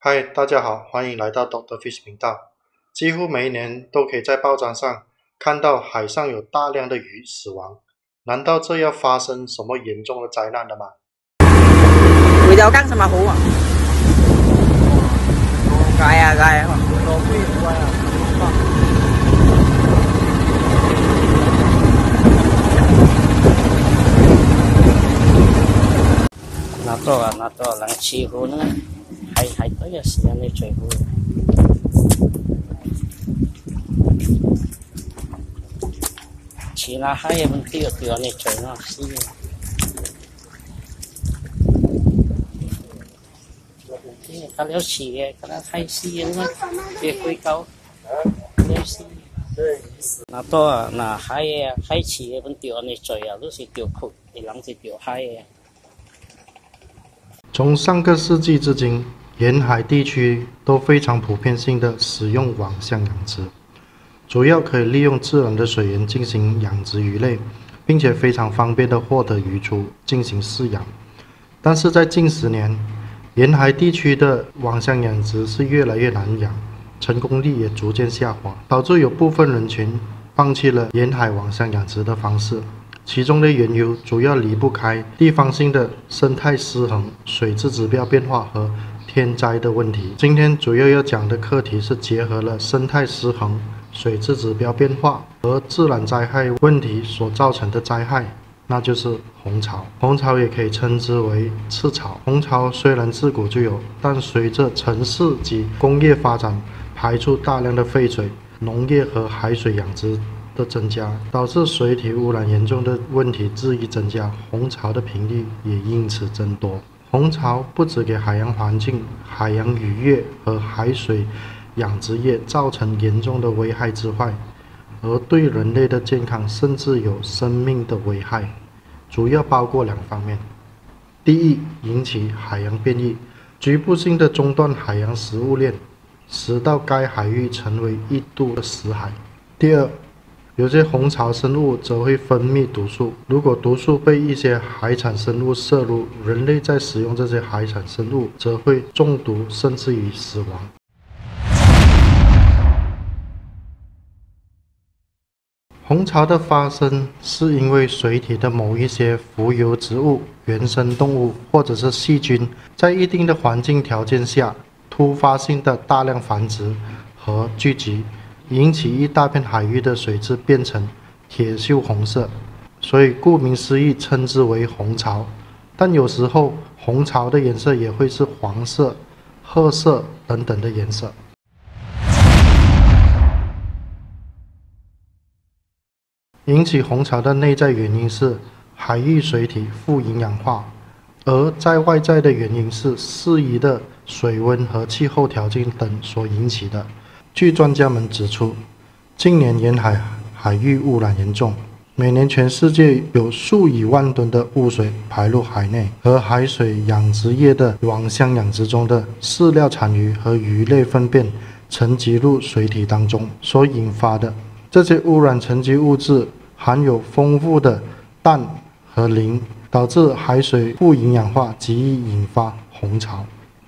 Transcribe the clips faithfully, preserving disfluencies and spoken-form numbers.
嗨，大家好，欢迎来到 Doctor Fish 频道。几乎每一年都可以在报章上看到海上有大量的鱼死亡，难道这要发生什么严重的灾难了吗？ 回头更什么好啊？街啊街啊，落飛唔貴啊！拿多啊拿多，能似乎呢，係係嗰個時間你最好。似那閪嘢咁丟丟你最咯，是。佢了似嘅，佢那閪絲嘅嘛，別鬼狗，了絲。那多啊，那閪嘢啊，閪似嘅咁丟你最啊，都是丟酷，你諗是丟閪嘅。 从上个世纪至今，沿海地区都非常普遍性的使用网箱养殖，主要可以利用自然的水源进行养殖鱼类，并且非常方便的获得鱼雏进行饲养。但是在近十年，沿海地区的网箱养殖是越来越难养，成功率也逐渐下滑，导致有部分人群放弃了沿海网箱养殖的方式。其中的缘由主要离不开地方性的生态失衡、水质指标变化和天灾的问题。今天主要要讲的课题是结合了生态失衡、水质指标变化和自然灾害问题所造成的灾害，那就是红潮。红潮也可以称之为赤潮。红潮虽然自古就有，但随着城市及工业发展，排出大量的废水，农业和海水养殖的增加，导致水体污染严重的问题日益增加，红潮的频率也因此增多。红潮不只给海洋环境、海洋渔业和海水养殖业造成严重的危害之外，而对人类的健康甚至有生命的危害，主要包括两方面。第一，引起海洋变异，局部性的中断海洋食物链，使到该海域成为一度的死海。第二，有些红潮生物则会分泌毒素，如果毒素被一些海产生物摄入，人类在使用这些海产生物则会中毒甚至于死亡。红潮的发生是因为水体的某一些浮游植物、原生动物或者是细菌，在一定的环境条件下突发性的大量繁殖和聚集，引起一大片海域的水质变成铁锈红色，所以顾名思义称之为红潮。但有时候红潮的颜色也会是黄色、褐色等等的颜色。引起红潮的内在原因是海域水体富营养化，而在外在的原因是适宜的水温和气候条件等所引起的。据专家们指出，近年沿海海域污染严重，每年全世界有数以万吨的污水排入海内，和海水养殖业的网箱养殖中的饲料残余和鱼类粪便沉积入水体当中所引发的。这些污染沉积物质含有丰富的氮和磷，导致海水富营养化，极易引发红潮。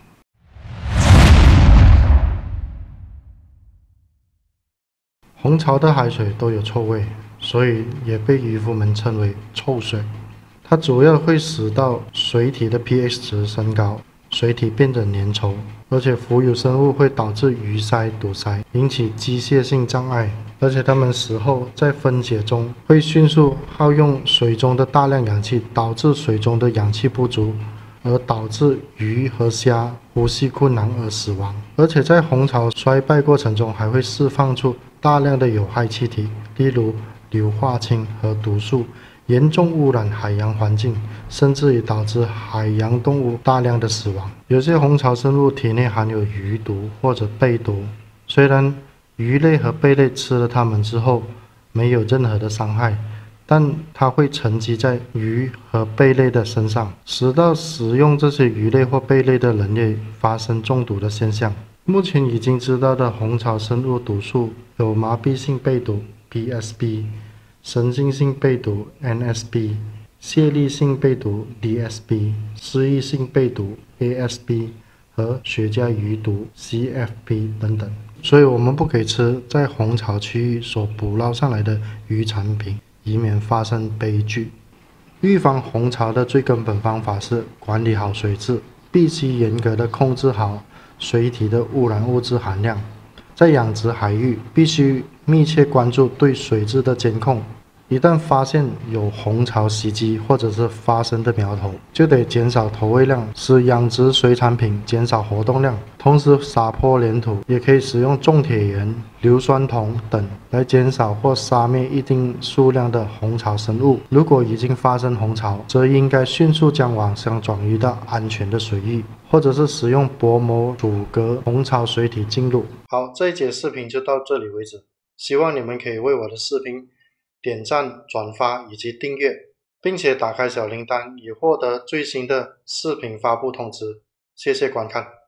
红潮的海水都有臭味，所以也被渔夫们称为臭水。它主要会使到水体的 pH 值升高，水体变得粘稠，而且浮游生物会导致鱼鳃堵塞，引起机械性障碍。而且它们死后在分解中会迅速耗用水中的大量氧气，导致水中的氧气不足，而导致鱼和虾呼吸困难而死亡。而且在红潮衰败过程中还会释放出大量的有害气体，例如硫化氢和毒素，严重污染海洋环境，甚至于导致海洋动物大量的死亡。有些红潮生物体内含有鱼毒或者贝毒，虽然鱼类和贝类吃了它们之后没有任何的伤害，但它会沉积在鱼和贝类的身上，使到食用这些鱼类或贝类的人类发生中毒的现象。目前已经知道的红潮生物毒素有麻痹性贝毒 B S B、 神经性贝毒 N S B、 泄力性贝毒 D S B、 失忆性贝毒 A S B 和和雪茄余毒 C F P 等等。所以我们不可以吃在红潮区域所捕捞上来的渔产品，以免发生悲剧。预防红潮的最根本方法是管理好水质，必须严格的控制好水体的污染物质含量。在养殖海域，必须密切关注对水质的监控。一旦发现有红潮袭击或者是发生的苗头，就得减少投喂量，使养殖水产品减少活动量。同时撒泼粘土，也可以使用重铁盐、硫酸铜等来减少或杀灭一定数量的红潮生物。如果已经发生红潮，则应该迅速将网箱转移到安全的水域，或者是使用薄膜阻隔红潮水体进入。好，这一节视频就到这里为止，希望你们可以为我的视频点赞、转发以及订阅，并且打开小铃铛，以获得最新的视频发布通知。谢谢观看。